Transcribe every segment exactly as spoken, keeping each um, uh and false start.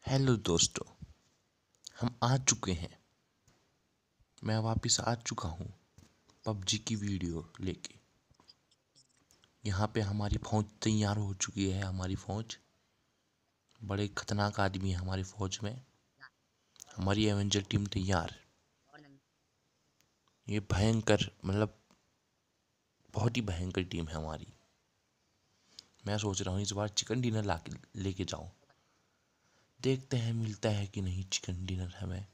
Hello दोस्तों, हम आ चुके हैं। मैं वापस आ चुका हूँ पबजी की वीडियो लेके। यहाँ पे हमारी फौज तैयार हो चुकी है। हमारी फौज बड़े खतरनाक आदमी है हमारी फौज में। हमारी एवेंजर टीम तैयार। ये भयंकर मतलब बहुत ही भयंकर टीम है हमारी। मैं सोच रहा हूँ इस बार चिकन डिनर ला के लेके जाऊँ। देखते हैं मिलता है कि नहीं चिकन डिनर हमें।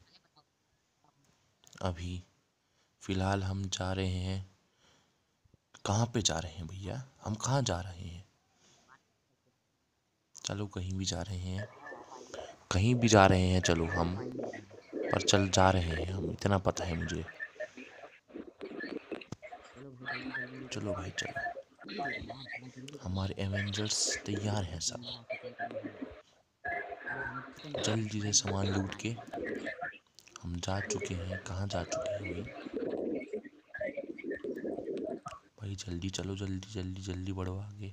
अभी फ़िलहाल हम जा रहे हैं। कहाँ पे जा रहे हैं भैया? हम कहाँ जा रहे हैं? चलो कहीं भी जा रहे हैं, कहीं भी जा रहे हैं चलो हम, पर चल जा रहे हैं हम, इतना पता है मुझे। चलो भाई चलो, हमारे एवेंजर्स तैयार हैं सब। जल्दी से सामान लूट के हम जा चुके हैं। कहाँ जा चुके हैं भाई? भाई जल्दी चलो, जल्दी जल्दी जल्दी बढ़ो आगे।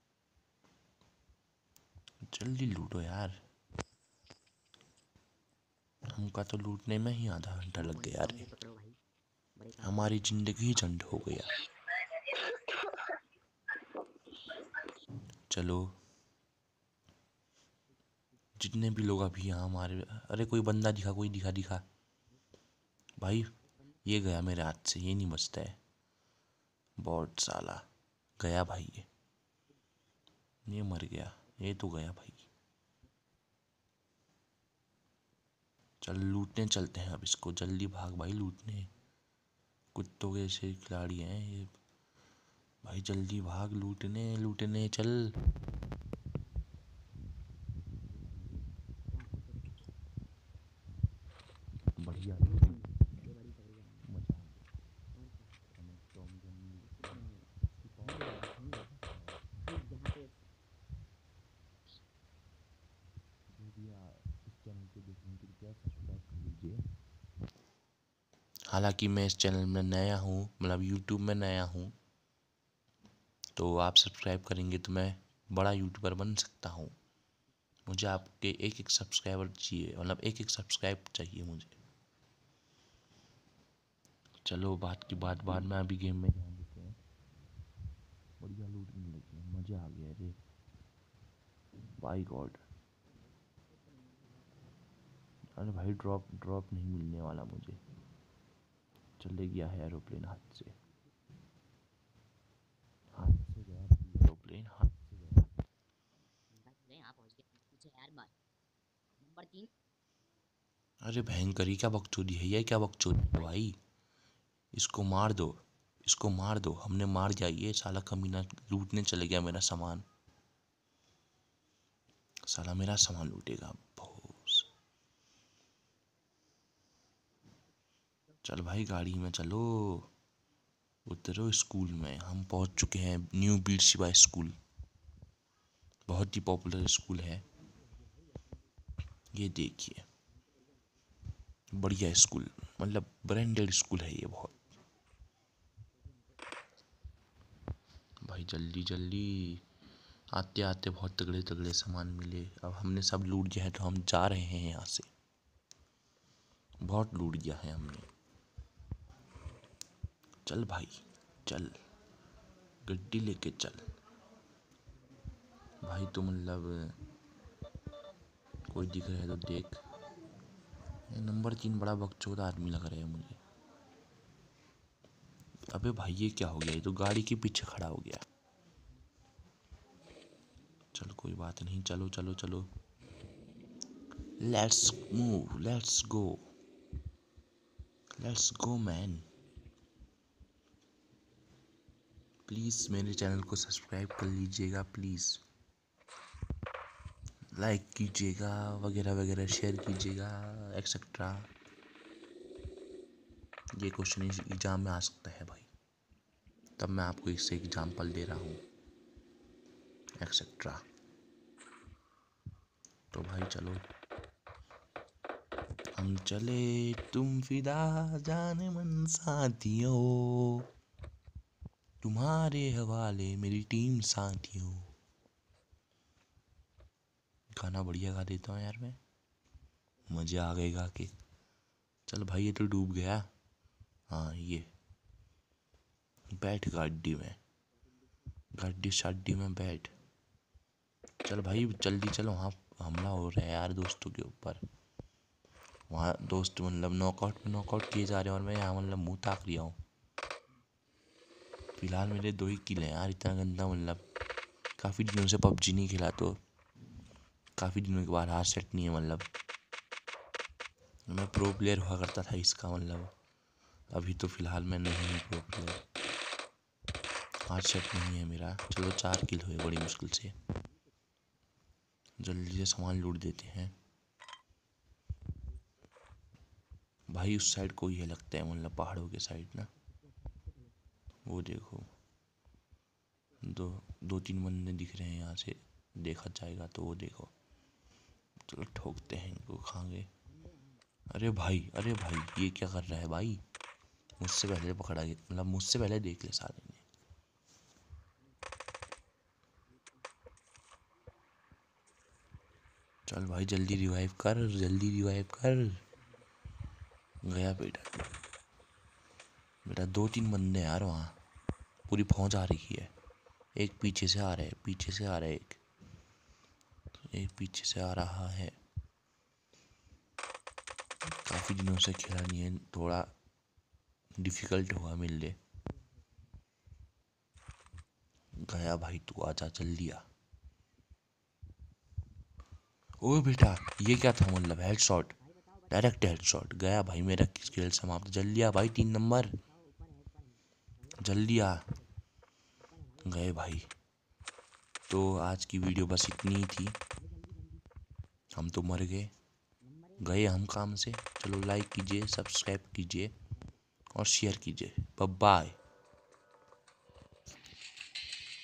जल्दी लूटो यार। हमका तो लूटने में ही आधा घंटा लग गया रे। हमारी जिंदगी झंड हो गया। चलो जितने भी लोग अभी यहाँ हमारे, अरे कोई बंदा दिखा, कोई दिखा दिखा भाई। ये गया मेरे हाथ से, ये नहीं बचता है। बहुत साला गया भाई। ये ये मर गया, ये तो गया भाई। चल लूटने चलते हैं अब इसको। जल्दी भाग भाई लूटने। कुत्तों के ऐसे खिलाड़ी हैं ये भाई। जल्दी भाग लूटने लूटने चल। बढ़िया हालांकि मैं इस चैनल में नया हूँ, मतलब यूट्यूब में नया हूँ, तो आप सब्सक्राइब करेंगे तो मैं बड़ा यूट्यूबर बन सकता हूँ। मुझे आपके एक एक सब्सक्राइबर चाहिए, मतलब एक एक सब्सक्राइब चाहिए मुझे। चलो बात की बात बाद में, अभी गेम में ध्यान देते हैं। बढ़िया लूटने लगे, मज़ा आ गया रे। By God. अरे भाई ड्रॉप ड्रॉप नहीं मिलने वाला मुझे। चले गया है एरोप्लेन हाथ से। हाथ से गया भाई एरोप्लेन, हाथ से गया। अरे भयंकर, ये क्या बकचोदी है? ये क्या बकचोदी है भाई? इसको मार दो, इसको मार दो। हमने मार दिया। ये साला कमीना लूटने चले गया मेरा सामान। साला मेरा सामान लूटेगा भोस। चल भाई गाड़ी में चलो, उतरो। स्कूल में हम पहुंच चुके हैं। न्यू बीट शिवा स्कूल, बहुत ही पॉपुलर स्कूल है। ये देखिए बढ़िया स्कूल, मतलब ब्रांडेड स्कूल है ये बहुत। भाई जल्दी जल्दी, आते आते बहुत तगड़े तगड़े सामान मिले। अब हमने सब लूट दिया है तो हम जा रहे हैं यहाँ से। बहुत लूट दिया है हमने। चल भाई चल, गड्डी लेके चल भाई। तो मतलब कोई दिख रहा है तो देख। ये नंबर तीन बड़ा बकचोद आदमी लग रहा है मुझे। अबे भाई ये क्या हो गया? ये तो गाड़ी के पीछे खड़ा हो गया। चल कोई बात नहीं, चलो चलो चलो, let's move, let's go, let's go man. Please मेरे चैनल को सब्सक्राइब कर लीजिएगा, प्लीज़ लाइक कीजिएगा, वगैरह वगैरह, शेयर कीजिएगा, एक्सेट्रा। ये क्वेश्चन एग्जाम में आ सकता है भाई, तब मैं आपको इससे एग्जाम्पल दे रहा हूँ, एक्सेट्रा। तो भाई चलो हम चले, तुम फिदा जाने मन साथियों, तुम्हारे हवाले मेरी टीम साथियों। गाना बढ़िया गा देता हूँ यार मैं। मजे आ गए गा के। चल भाई ये तो डूब गया। हाँ ये बैठ गाड़ी में, गाड़ी शाडी में बैठ। चल भाई जल्दी चलो, वहाँ हमला हो रहा है यार दोस्तों के ऊपर। वहाँ दोस्त मतलब नॉकआउट में नॉकआउट किए जा रहे हैं और मैं यहाँ मतलब मुँह ताक लिया हूँ। फिलहाल मेरे दो ही किल हैं यार। इतना गंदा मतलब काफ़ी दिनों से पबजी नहीं खेला, तो काफ़ी दिनों के बाद हाथ सेट नहीं है। मतलब मैं प्रो प्लेयर हुआ करता था इसका, मतलब अभी तो फिलहाल मैं नहीं हूँ प्रो प्लेयर, हाथ सेट नहीं है मेरा। चलो चार किल हुए बड़ी मुश्किल से। जल्दी से सामान लूट देते हैं भाई। उस साइड कोई है लगता है, मतलब पहाड़ों के साइड ना। वो देखो दो दो तीन बंदे दिख रहे हैं यहाँ से, देखा जाएगा तो। वो देखो, चलो ठोकते हैं इनको, खाएंगे। अरे भाई अरे भाई ये क्या कर रहा है भाई, मुझसे पहले पकड़ा गया, मतलब मुझसे पहले देख ले साले ने। चल भाई जल्दी रिवाइव कर, जल्दी रिवाइव कर। गया बेटा, बेटा दो तीन बंदे यार वहाँ, पूरी फौज आ रही है। एक पीछे से आ रहा है, पीछे से आ रहा है एक एक पीछे से आ रहा है। काफ़ी दिनों से खेला नहीं है, थोड़ा डिफिकल्ट हुआ मिलने। गया भाई, तू आजा जल्दी आ। ओ बेटा ये क्या था, मतलब हेडशॉट, डायरेक्ट हेडशॉट। गया भाई मेरा खेल समाप्त। जल्दी आ भाई, तीन नंबर जल्दी आ। गए भाई। तो आज की वीडियो बस इतनी ही थी, हम तो मर गए, गए हम काम से। चलो लाइक कीजिए, सब्सक्राइब कीजिए और शेयर कीजिए। Bye bye.